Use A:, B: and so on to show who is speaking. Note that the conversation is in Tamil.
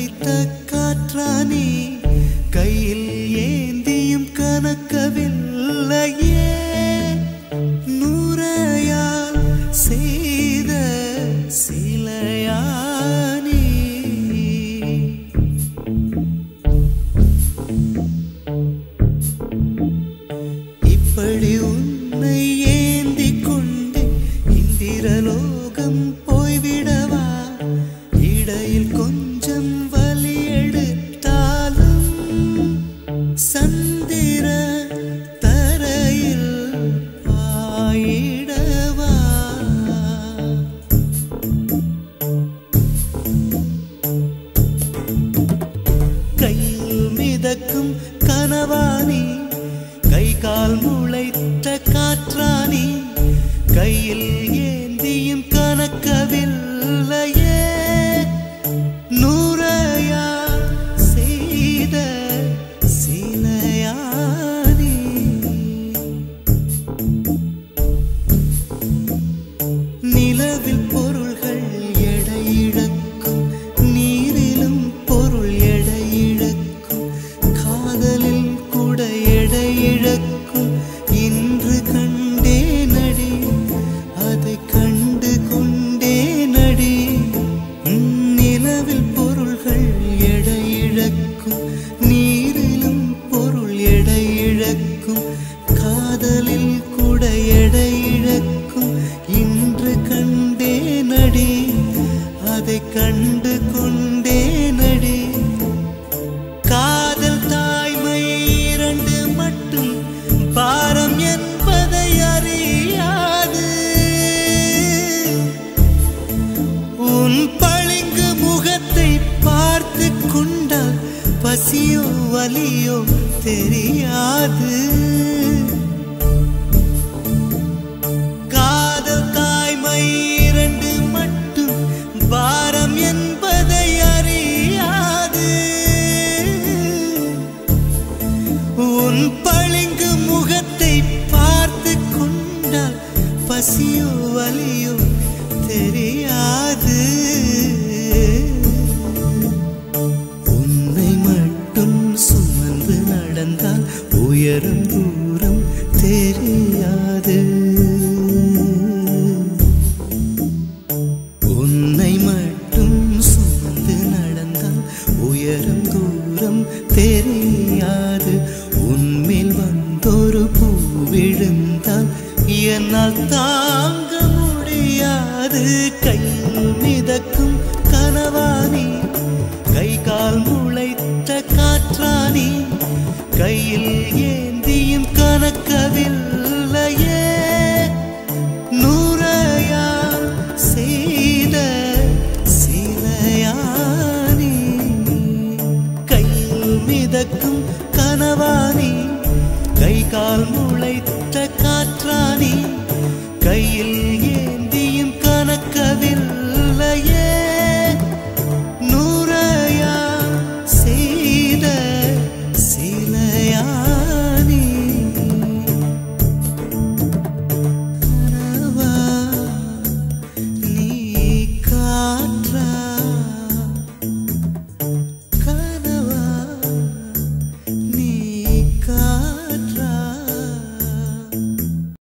A: அடித்த காற்றானே கையில் ஏந்தியும் கனக்கவில்லையே நூறையால் செய்த சிலையானே இப்படி உன்னை ஏந்தி கொண்டு இந்திரலோகம் போய்விடவா இடையில் கொஞ்சம் வலி எடுத்தாலும் சந்திர தரையில் ஆயிடவா கையில் மிதக்கும் கனவானி கை கால் முளைத்த காற்றானி கையில் ஏந்தியும் கனக்கவில்லையே நூறையா செய்த சிலையானி நிலவில் பொருள்கள் எடையிழக்கும் நீரிலும் பொருள் எடையிழக்கும் காதலில் கூட எடையிழக்கும் இன்று கண்டே நடி அதை கண்டு கொண்டே நடி நிலவில் பொருள்கள் எடையிழக்கும் நீரிலும் பொருள் எடையிழக்கும் காதலில் கூட எடையிழக்கும் இன்று கண்டே நடி அதை கண்டு கொண்டே நடி காதல் தாய்மை இரண்டு மட்டும் பாரம் என்பதை அறியாது உன் பளிங்கு முகத்தை பார்த்து கொண்டால் பசியோ வலியோ தெரியாது காதல் தாய்மை இரண்டு மட்டும் பாரம் என்பதை அறியாது உன் பளிங்கு முகத்தை பார்த்து கொண்டால் பசியோ வலியோ தெரியாது உன்னை மட்டும் சுமந்து நடந்தால் உயரம் தூரம் தெரியாது உன்னை மட்டும் சுமந்து நடந்தால் உயரம் தூரம் தெரியாது